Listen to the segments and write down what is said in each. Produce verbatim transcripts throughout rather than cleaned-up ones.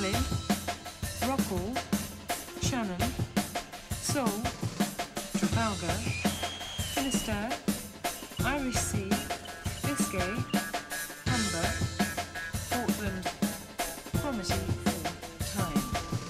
Wembley, Rockall, Shannon, Seoul, Trafalgar, Finisterre, Irish Sea, Biscay, Humber, Portland, Cromarty full time.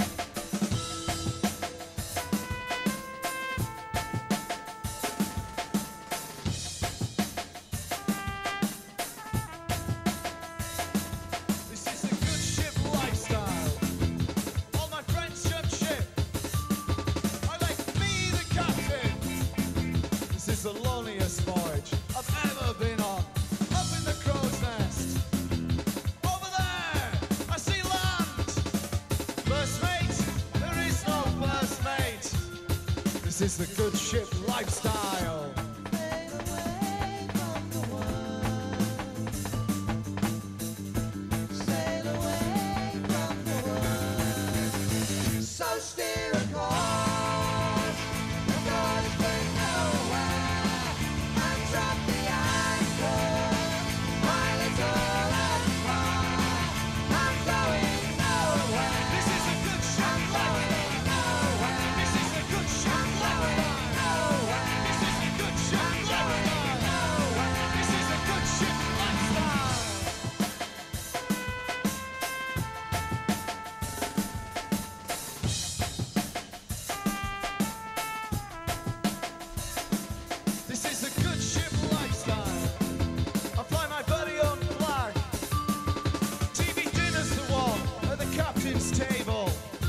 This is a good ship lifestyle. All my friends jump ship. I like me the captain. This is the loneliest voyage I've ever been on. Up in the crow's nest. Over there, I see land. First mate, there is no first mate. This is the good ship lifestyle. Sail away from the world. Sail away from the world. So steer a course, the course going nowhere, and drop the anchor, my little empire. I'm going nowhere. This is a good ship lifestyle. Nowhere. This is a good ship lifestyle. Nowhere. This is a good ship lifestyle. Nowhere. This is a good ship lifestyle. This is a good ship lifestyle. I fly my very own flag. T V dinner's the one at the captain's table.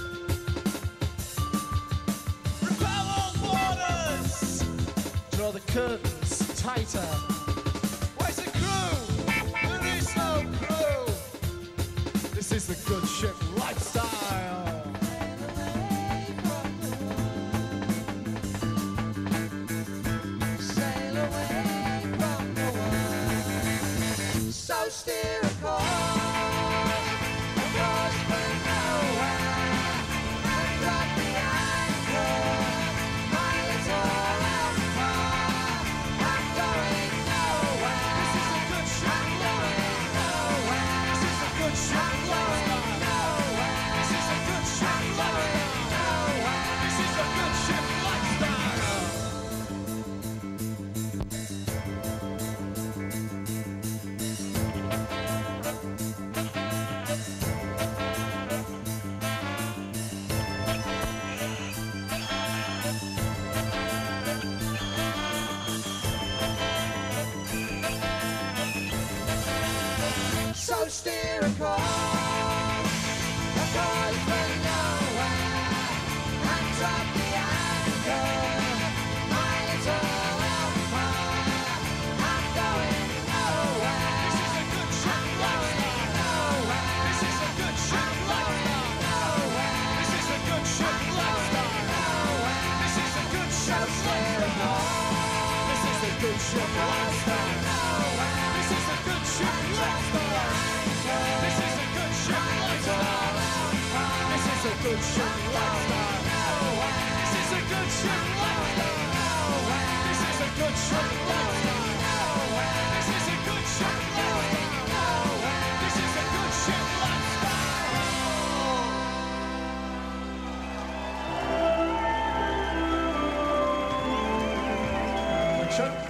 Repel all waters. Draw the curtains tighter. Where's the crew? There is no crew. This is the good ship lifestyle. Sail away from the world. So steer a course, a course for nowhere, and drop the anchor, my little empire. I'm going nowhere. This is a good ship I'm going nowhere. This is a good ship I'm going lifestyle. nowhere. This is a good ship I'm going lifestyle. nowhere. This is a good ship lifestyle. So steer a course, a course for nowhere, and drop the anchor, my little empire. I'm going nowhere. This is a good ship I'm going lifestyle. nowhere. This is a good ship I'm going lifestyle. nowhere. This is a good ship I'm going lifestyle. nowhere. This is a good So ship steer a lifestyle. course, This is a good ship lifestyle. nowhere. This is a good ship lifestyle. This is a good ship lifestyle. This is a good ship lifestyle. This is a good ship lifestyle. This is a good ship lifestyle. This is a good ship lifestyle. This is a good ship lifestyle. Action.